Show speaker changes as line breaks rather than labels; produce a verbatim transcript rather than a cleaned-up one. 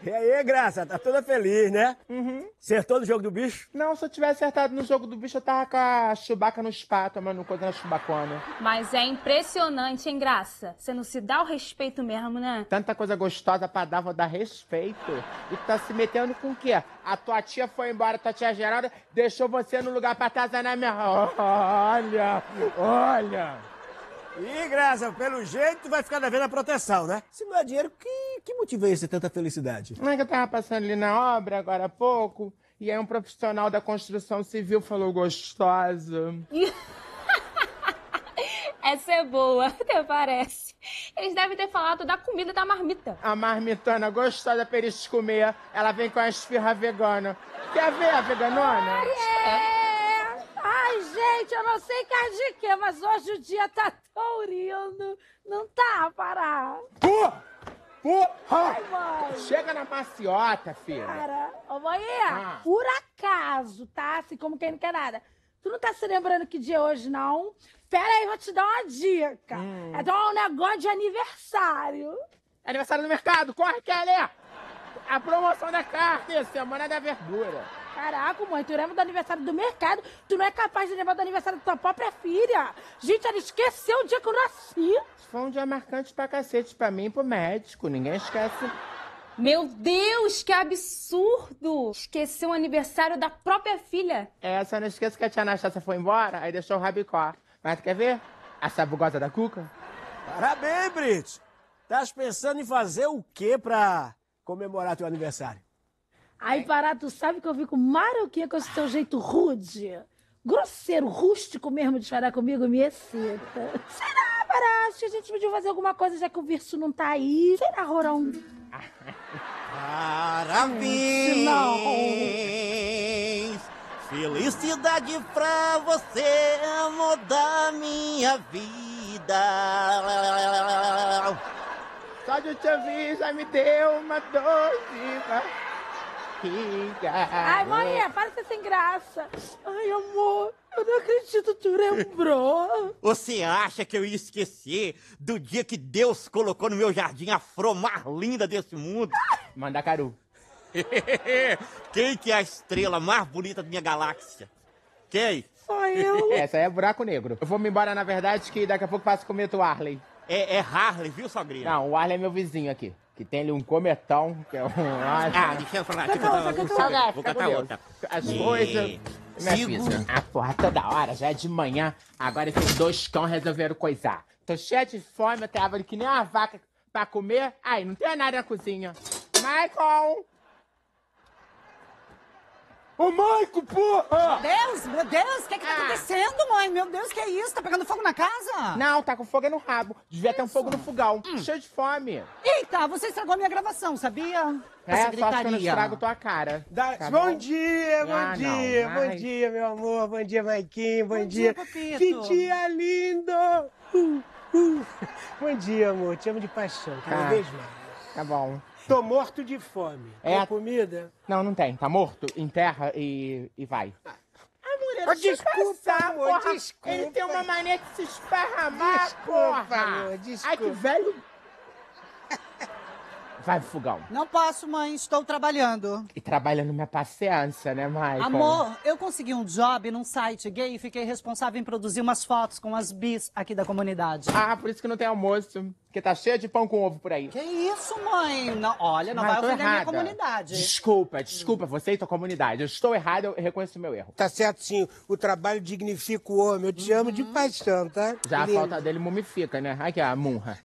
E aí, Graça, tá toda feliz, né?
Uhum.
Acertou no jogo do bicho?
Não, se eu tivesse acertado no jogo do bicho, eu tava com a Chewbacca no spa, tomando coisa na chubacona.
Mas é impressionante, hein, Graça? Você não se dá o respeito mesmo, né?
Tanta coisa gostosa pra dar, vou dar respeito. E tu tá se metendo com o quê? A tua tia foi embora, tua tia Geralda deixou você no lugar pra atazanar minha... Olha, olha...
Ih, Graça, pelo jeito tu vai ficar devendo a proteção, né? Se não é dinheiro, que, que motiva isso tanta felicidade?
Não é que eu tava passando ali na obra agora há pouco, e aí um profissional da construção civil falou gostosa.
Essa é boa, até parece. Eles devem ter falado da comida da marmita.
A marmitona gostosa pra eles comer, ela vem com a esfirra vegana. Quer ver a veganona?
É. Ai, gente, eu não sei carne de quê, mas hoje o dia tá taurino. Não tá, parar.
Pô! Pô!
Ai, mãe.
Chega na maciota, filha.
Cara, ô, mãe,
Ah.
por acaso, tá? Assim como quem não quer nada. Tu não tá se lembrando que dia é hoje, não? Pera aí, vou te dar uma dica.
Hum.
É dar um negócio de aniversário.
Aniversário do mercado, corre, Kelly! A promoção da carne, semana da verdura.
Caraca, mãe, tu lembra do aniversário do mercado? Tu não é capaz de lembrar do aniversário da tua própria filha. Gente, ela esqueceu o dia que eu nasci.
Foi um dia marcante pra cacete pra mim e pro médico, ninguém esquece.
Meu Deus, que absurdo! Esqueceu o aniversário da própria filha.
É, só não esqueça que a tia Anastácia foi embora, aí deixou o rabicó. Mas tu quer ver? A sabugosa da Cuca?
Parabéns, Brito. Tás pensando em fazer o quê pra comemorar teu aniversário?
Aí, Pará, tu sabe que eu fico maroquinha com esse teu jeito rude? Grosseiro, rústico mesmo de falar comigo, me excita. Será, Pará? Acho que a gente podia fazer alguma coisa já que o Virso não tá aí. Será, Rorão?
Parabéns!
Não.
Felicidade pra você, amor da minha vida.
Só de te ouvir já me deu uma dor de barriga.
Ai, mãe, para de ser sem graça. Ai, amor, eu não acredito, tu lembrou.
Você acha que eu ia esquecer do dia que Deus colocou no meu jardim a flor mais linda desse mundo?
Mandacaru.
Quem que é a estrela mais bonita da minha galáxia? Quem?
Só eu.
Essa aí é buraco negro. Eu vou me embora, na verdade, que daqui a pouco passo com o Arley.
É, é Harley, viu, sogrinha?
Não, o Arley é meu vizinho aqui. Que tem ali um cometão, que é um...
Ah, deixa eu falar. Deixa eu
outra,
contar,
canta outra.
vou cantar outra.
As
E-
coisas... Minha
Sigo.
filha, a porra toda hora, já é de manhã, agora esses dois cão resolveram coisar. Tô cheia de fome, eu tava que nem uma vaca pra comer. Ai, não tem nada na cozinha. Michael! Ô, Michael, porra!
Deus, meu Deus, o que que tá
Ah.
acontecendo, mãe? Meu Deus, que é isso? Tá pegando fogo na casa?
Não, tá com fogo no rabo. Devia ter um fogo no fogão. Cheio de fome.
Eita, você estragou a minha gravação, sabia?
É,
Essa
só acho que eu não
gritaria.
estrago tua cara.
Da-
Tá
bom
bom?
dia, bom
Ah, não,
dia, bom
vai.
dia, meu amor, bom dia, Maiquinho, bom,
Bom
dia.
dia, papito.
Que dia lindo! Uh, uh. Bom dia, amor, te amo de paixão, cada
Ah.
vez mais.
Tá bom.
Tô morto de fome.
É.
Tem comida?
Não, não tem. Tá morto? Enterra e, e vai.
Mulher,
Ô,
deixa eu
desculpa,
passar,
amor,
porra.
desculpa. Ele tem uma mania de se esparramar,
Desculpa,
porra.
amor, desculpa.
Ai, que velho. Vai pro fogão.
Não posso, mãe, estou trabalhando.
E trabalhando minha paciência, né, Michael?
Amor, eu consegui um job num site gay e fiquei responsável em produzir umas fotos com as bis aqui da comunidade.
Ah, por isso que não tem almoço. Porque tá cheio de pão com ovo por aí.
Que isso, mãe? Não, olha, não
Mas
vai
tô
ofender a minha
errada.
comunidade.
Desculpa, desculpa, você e tua comunidade. Eu estou errado, eu reconheço o meu erro.
Tá certo, sim. O trabalho dignifica o homem. Eu te amo de paixão, tá?
Já a
Lindo.
falta dele mumifica, né? Aqui, a munra.